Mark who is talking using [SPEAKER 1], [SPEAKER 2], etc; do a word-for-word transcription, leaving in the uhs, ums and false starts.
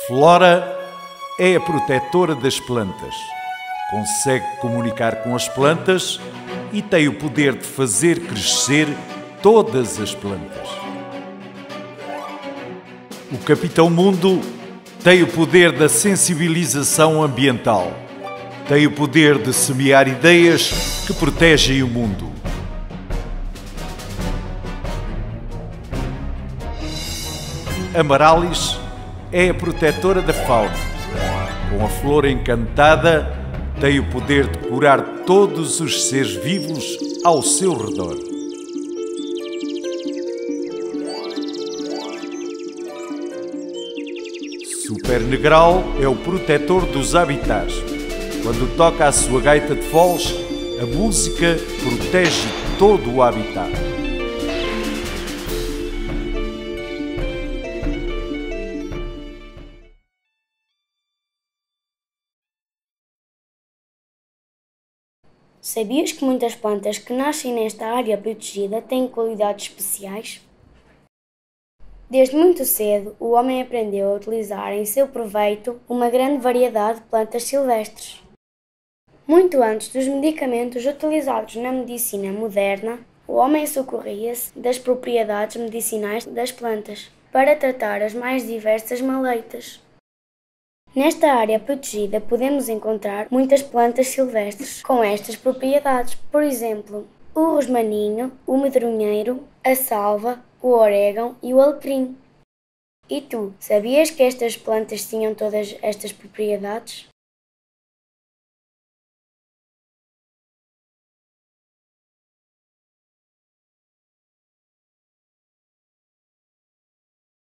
[SPEAKER 1] Flora é a protetora das plantas. Consegue comunicar com as plantas e tem o poder de fazer crescer todas as plantas. O Capitão Mundo tem o poder da sensibilização ambiental. Tem o poder de semear ideias que protegem o mundo. Amarallis é a protetora da fauna. Com a flor encantada, tem o poder de curar todos os seres vivos ao seu redor. Super Negral é o protetor dos habitats. Quando toca a sua gaita de foles, a música protege todo o habitat.
[SPEAKER 2] Sabias que muitas plantas que nascem nesta área protegida têm qualidades especiais? Desde muito cedo, o homem aprendeu a utilizar em seu proveito uma grande variedade de plantas silvestres. Muito antes dos medicamentos utilizados na medicina moderna, o homem socorria-se das propriedades medicinais das plantas para tratar as mais diversas maleitas. Nesta área protegida podemos encontrar muitas plantas silvestres com estas propriedades, por exemplo, o rosmaninho, o medronheiro, a salva, o orégão e o alecrim. E tu, sabias que estas plantas tinham todas estas propriedades?